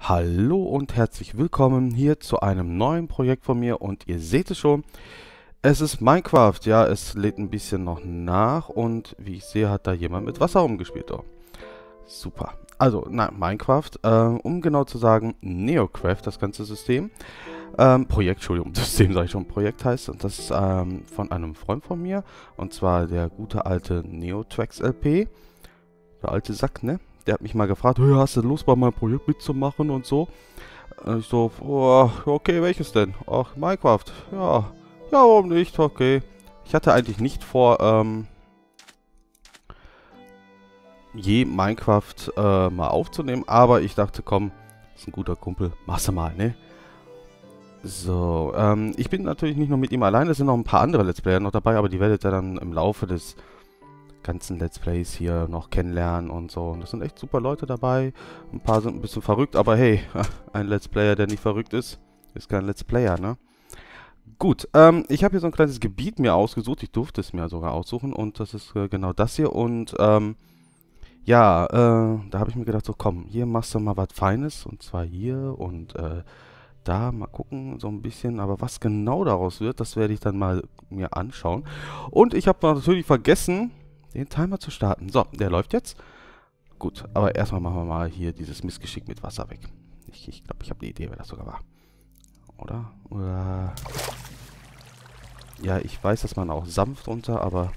Hallo und herzlich willkommen hier zu einem neuen Projekt von mir und ihr seht es schon, es ist Minecraft. Ja, es lädt ein bisschen noch nach und wie ich sehe, hat da jemand mit Wasser umgespielt. Oh, super. Also, Minecraft, um genau zu sagen, Neocraft, das ganze System. Projekt, Entschuldigung, System sage ich schon, Projekt heißt und das ist von einem Freund von mir und zwar der gute alte Neotrax LP. Der alte Sack, ne? Der hat mich mal gefragt, hey, hast du Lust bei meinem Projekt mitzumachen und so? Und ich so, oh, okay, welches denn? Ach, Minecraft. Ja, ja, warum nicht? Okay. Ich hatte eigentlich nicht vor, je Minecraft mal aufzunehmen, aber ich dachte, komm, ist ein guter Kumpel, mach's mal, ne? So, ich bin natürlich nicht nur mit ihm allein, es sind noch ein paar andere Let's Player noch dabei, aber die werdet ihr dann im Laufe des ganzen Let's Plays hier noch kennenlernen und so. Und das sind echt super Leute dabei. Ein paar sind ein bisschen verrückt, aber hey, ein Let's Player, der nicht verrückt ist kein Let's Player, ne? Gut, ich habe hier so ein kleines Gebiet mir ausgesucht. Ich durfte es mir sogar aussuchen und das ist genau das hier. Und ja, da habe ich mir gedacht, so komm, hier machst du mal was Feines und zwar hier und da mal gucken, so ein bisschen. Aber was genau daraus wird, das werde ich dann mal mir anschauen. Und ich habe natürlich vergessen, den Timer zu starten. So, der läuft jetzt. Gut, aber erstmal machen wir mal hier dieses Missgeschick mit Wasser weg. Ich glaube, ich habe eine Idee, wer das sogar war. Oder? Oder... Ja, ich weiß, dass man auch sanft runter, aber...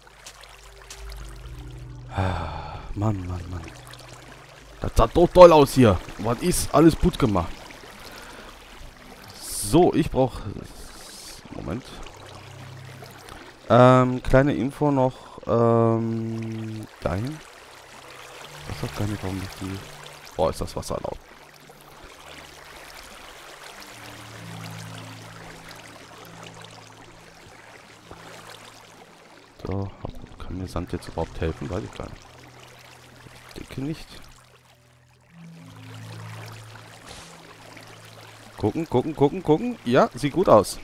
Mann, Mann, Mann. Das sah doch toll aus hier. Was ist? Alles gut gemacht. So, ich brauche... Moment. Kleine Info noch, dahin. Ich weiß auch gar nicht, warum ich die... Boah, ist das Wasser laut. So, kann mir Sand jetzt überhaupt helfen? Weiß ich gar nicht. Ich denke nicht. Gucken, gucken, gucken, gucken. Ja, sieht gut aus.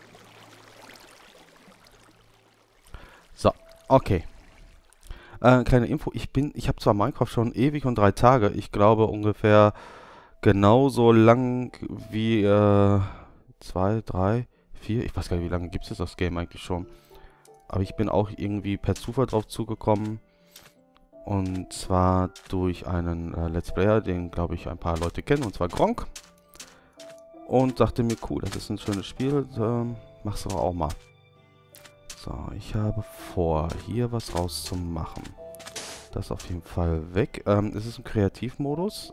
So, okay. Kleine Info. Ich habe zwar Minecraft schon ewig und 3 Tage. Ich glaube ungefähr genauso lang wie, 2, 3, 4. Ich weiß gar nicht, wie lange gibt es das Game eigentlich schon. Aber ich bin auch irgendwie per Zufall drauf zugekommen. Und zwar durch einen Let's Player, den glaube ich ein paar Leute kennen, und zwar Gronkh. Und dachte mir, cool, das ist ein schönes Spiel, mach's doch auch mal. So, ich habe vor, hier was rauszumachen. Das auf jeden Fall weg. Es ist im Kreativmodus,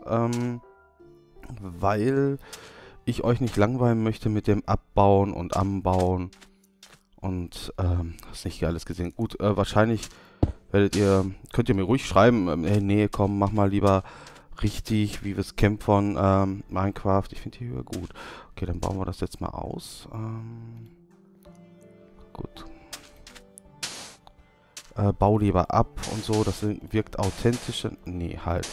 weil ich euch nicht langweilen möchte mit dem Abbauen und Anbauen. Und, hast nicht alles gesehen. Gut, wahrscheinlich könnt ihr mir ruhig schreiben, hey, nee, komm, mach mal lieber richtig, wie wir es kennen von Minecraft. Ich finde die Höhe gut. Okay, dann bauen wir das jetzt mal aus. Gut. Bau lieber ab und so, das wirkt authentischer. Nee, halt.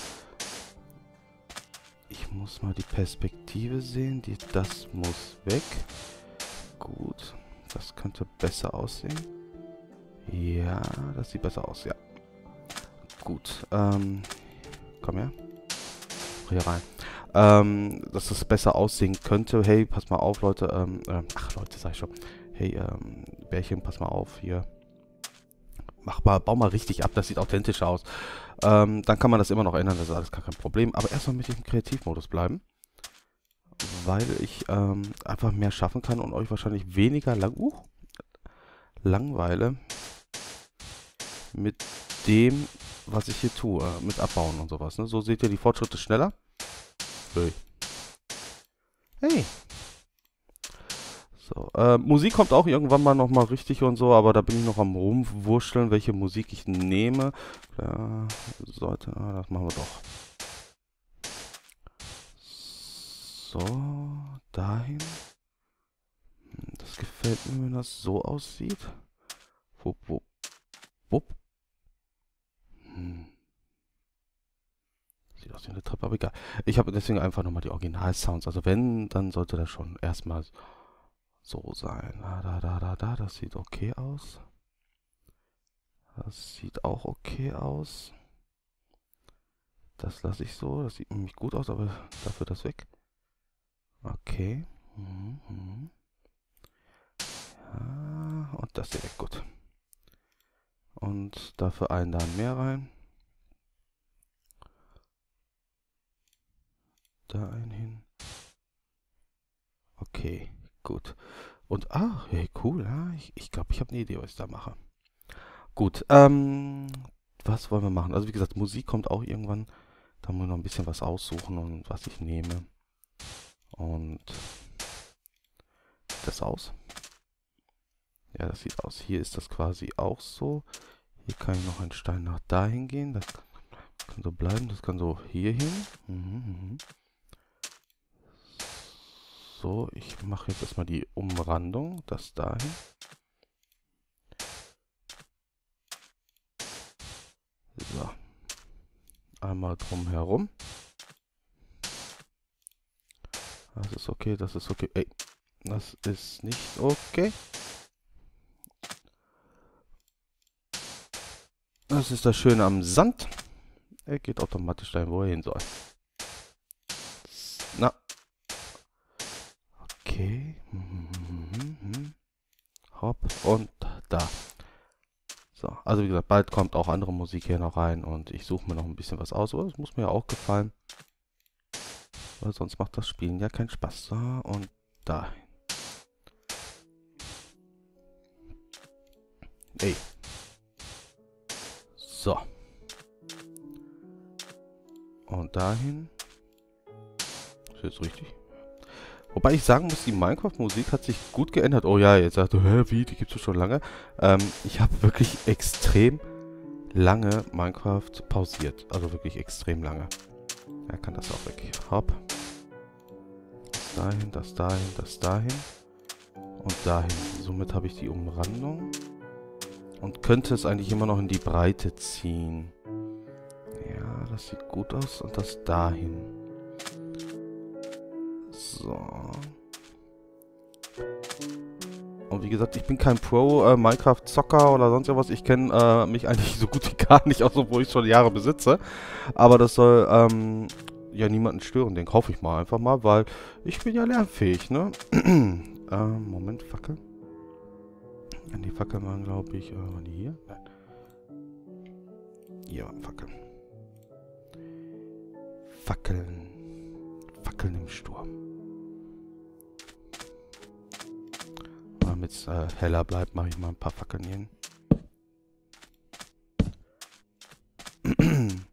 Ich muss mal die Perspektive sehen. Das muss weg. Gut. Das könnte besser aussehen. Ja, das sieht besser aus, ja. Gut, komm her. Hier rein. Dass das besser aussehen könnte. Hey, pass mal auf, Leute. Ach, Leute, sag ich schon. Hey, Bärchen, pass mal auf, hier. Bau mal richtig ab, das sieht authentisch aus. Dann kann man das immer noch ändern, das ist alles gar kein Problem. Aber erstmal möchte ich im Kreativmodus bleiben. Weil ich einfach mehr schaffen kann und euch wahrscheinlich weniger langweile mit dem, was ich hier tue, mit Abbauen und sowas. Ne? So seht ihr die Fortschritte schneller. Hey. Hey. So, Musik kommt auch irgendwann mal nochmal richtig und so, aber da bin ich noch am rumwurschteln, welche Musik ich nehme. Das machen wir doch. So, dahin. Das gefällt mir, wenn das so aussieht. Wupp, wupp, wupp. Sieht aus wie eine Treppe, aber egal. Ich habe deswegen einfach nochmal die Original-Sounds. Also wenn, dann sollte das schon erstmal so sein. Das sieht okay aus. Das sieht auch okay aus. Das lasse ich so. Das sieht nämlich gut aus, aber dafür das weg. Okay. Ja, und das hier weg. Gut. Und dafür einen da mehr rein. Da einen hin. Okay, gut. Und, hey, cool. Ja, ich glaube, ich habe eine Idee, was ich da mache. Gut, was wollen wir machen? Also wie gesagt, Musik kommt auch irgendwann. Da muss ich noch ein bisschen was aussuchen und was ich nehme. Und das aus. Ja, das sieht aus. Hier ist das quasi auch so. Hier kann ich noch einen Stein nach dahin gehen. Das kann so bleiben. Das kann so hier hin. So, ich mache jetzt erstmal die Umrandung. Das dahin. So. Einmal drum herum. Das ist okay, das ist okay. Ey, das ist nicht okay. Das ist das Schöne am Sand. Er geht automatisch dahin, wo er hin soll. Na. Okay. Hopp und da. So, also wie gesagt, bald kommt auch andere Musik hier noch rein und ich suche mir noch ein bisschen was aus. Aber das muss mir ja auch gefallen. Weil sonst macht das Spielen ja keinen Spaß. So, und dahin. Ey. So. Und dahin. Ist jetzt richtig? Wobei ich sagen muss, die Minecraft-Musik hat sich gut geändert. Oh ja, jetzt sagst du, hä, wie, die gibt es schon lange. Ich habe wirklich extrem lange Minecraft pausiert. Also wirklich extrem lange. Er kann das auch weg. Hopp. Das dahin, das dahin, das dahin. Und dahin. Somit habe ich die Umrandung. Und könnte es eigentlich immer noch in die Breite ziehen. Ja, das sieht gut aus. Und das dahin. So. Und wie gesagt, ich bin kein Pro-Minecraft-Zocker oder sonst was. Ich kenne mich eigentlich so gut wie gar nicht aus, obwohl ich schon Jahre besitze. Aber das soll ja niemanden stören. Den kaufe ich mal einfach mal, weil ich bin ja lernfähig, ne? Moment, Fackel. Ja, die Fackeln waren, glaube ich, waren die hier? Nein. Hier waren Fackeln. Fackeln. Fackeln im Sturm. Damit es heller bleibt, mache ich mal ein paar Fackeln hier hin.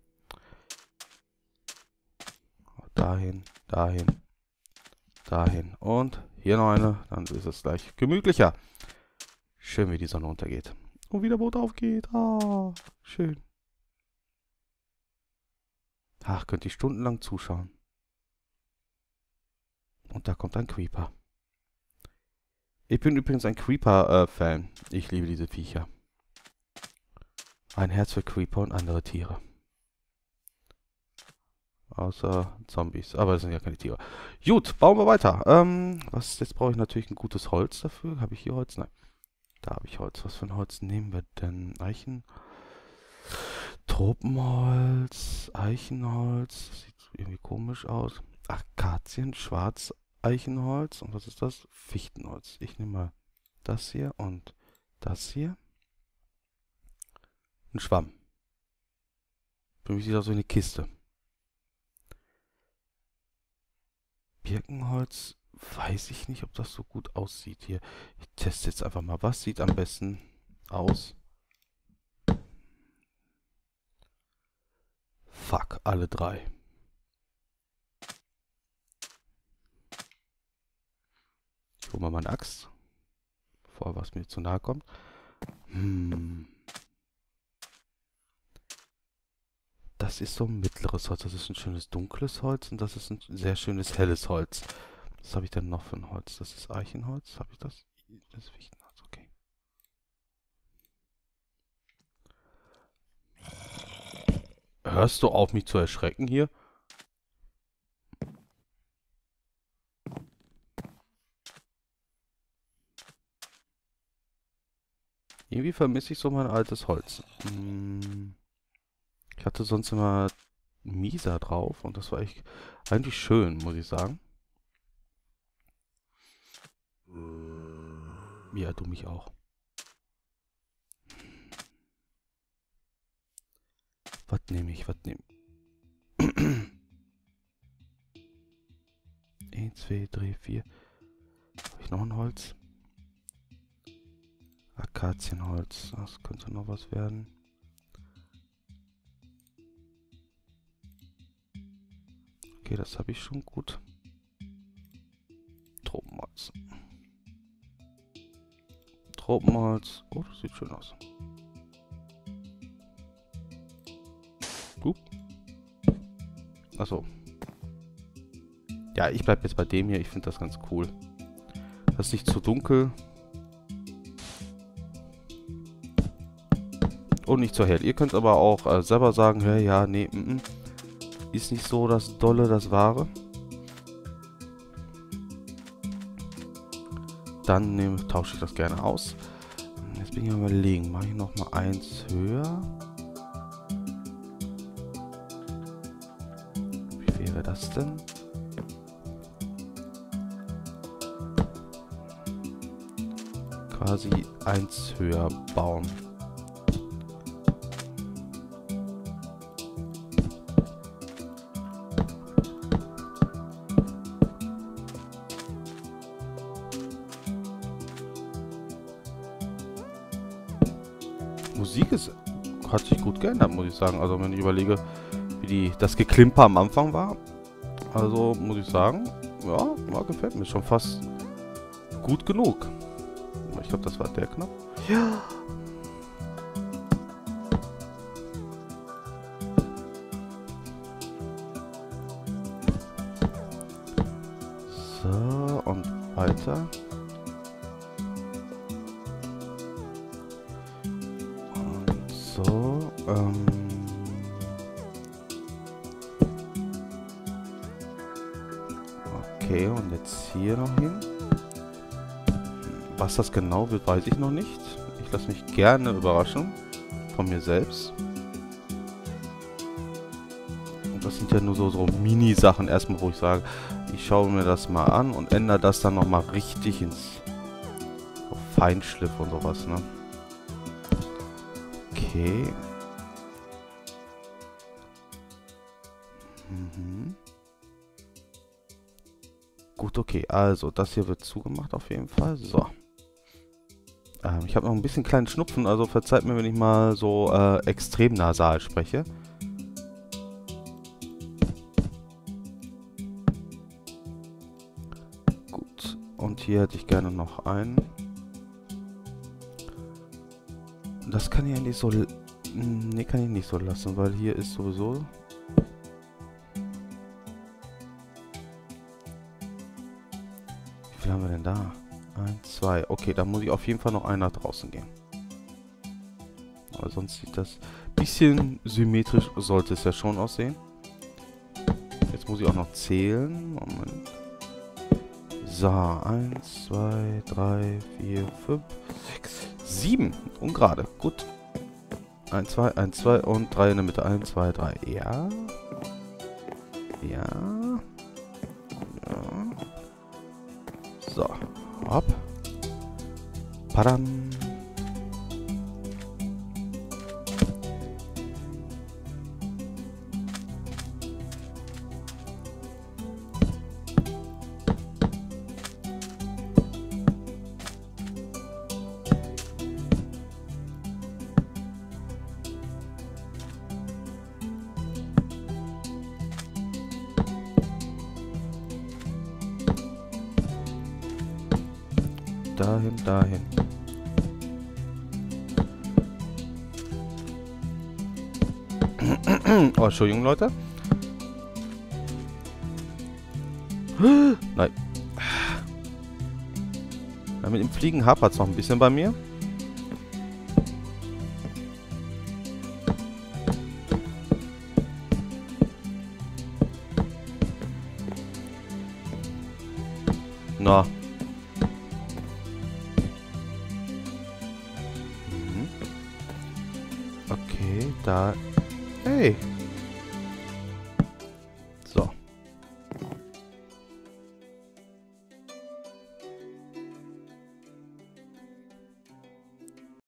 Dahin, dahin, dahin. Und hier noch eine. Dann ist es gleich gemütlicher. Schön, wie die Sonne untergeht. Und wie der Boot aufgeht. Ah, schön. Ach, könnt ihr stundenlang zuschauen. Und da kommt ein Creeper. Ich bin übrigens ein Creeper-Fan. Ich liebe diese Viecher. Ein Herz für Creeper und andere Tiere. Außer Zombies. Aber das sind ja keine Tiere. Gut, bauen wir weiter. Jetzt brauche ich natürlich ein gutes Holz dafür. Habe ich hier Holz? Nein. Da habe ich Holz. Was für ein Holz nehmen wir denn? Eichen? Tropenholz? Eichenholz? Das sieht irgendwie komisch aus. Akazien, Schwarzeichenholz. Und was ist das? Fichtenholz. Ich nehme mal das hier und das hier. Ein Schwamm. Für mich sieht das aus wie eine Kiste. Birkenholz, weiß ich nicht, ob das so gut aussieht hier. Ich teste jetzt einfach mal, was sieht am besten aus. Fuck, alle drei. Ich hole mal meine Axt, bevor was mir zu nahe kommt. Das ist so ein mittleres Holz. Das ist ein schönes dunkles Holz und das ist ein sehr schönes helles Holz. Was habe ich denn noch für ein Holz? Das ist Eichenholz. Habe ich das? Das ist Fichtenholz, okay. Hörst du auf, mich zu erschrecken hier? Irgendwie vermisse ich so mein altes Holz. Ich hatte sonst immer mieser drauf und das war echt eigentlich schön, muss ich sagen. Ja, du mich auch. Was nehme ich? 1, 2, 3, 4. Habe ich noch ein Holz? Akazienholz. Das könnte noch was werden. Okay, das habe ich schon gut. Tropenholz. Tropenholz. Oh, das sieht schön aus. Achso. Ja, ich bleibe jetzt bei dem hier. Ich finde das ganz cool. Das ist nicht zu dunkel. Und nicht zu hell. Ihr könnt aber auch selber sagen, hey, ja, nee, ist nicht so das Dolle, das Wahre. Dann tausche ich das gerne aus. Jetzt bin ich am Überlegen. Mache ich nochmal eins höher. Wie wäre das denn? Quasi eins höher bauen. Musik hat sich gut geändert, muss ich sagen. Also wenn ich überlege, wie das Geklimper am Anfang war. Also muss ich sagen, ja, gefällt mir schon fast gut genug. Ich glaube, das war der Knopf. Ja. So, und weiter. So, okay, und jetzt hier noch hin. Was das genau wird, weiß ich noch nicht. Ich lasse mich gerne überraschen von mir selbst. Und das sind ja nur so Mini-Sachen erstmal, wo ich sage, ich schaue mir das mal an und ändere das dann nochmal richtig auf Feinschliff und sowas, ne? Okay. Gut, okay. Also, das hier wird zugemacht auf jeden Fall. So. Ich habe noch ein bisschen kleinen Schnupfen, also verzeiht mir, wenn ich mal so extrem nasal spreche. Gut. Und hier hätte ich gerne noch einen. Das kann ich eigentlich so... Ne, kann ich nicht so lassen, weil hier ist sowieso... Wie viel haben wir denn da? 1, 2. Okay, da muss ich auf jeden Fall noch einen nach draußen gehen. Aber sonst sieht das ein bisschen symmetrisch, sollte es ja schon aussehen. Jetzt muss ich auch noch zählen. Moment. So, 1, 2, 3, 4, 5, 6, 7. Ungerade. Gut. 1, 2, 1, 2 und 3 in der Mitte. 1, 2, 3. Ja. Ja. Ja. So. Hopp. Padam. Dahin. Oh, Entschuldigung, Leute. Nein. Ja, mit dem Fliegen hapert es noch ein bisschen bei mir. Na. Okay, da... Hey!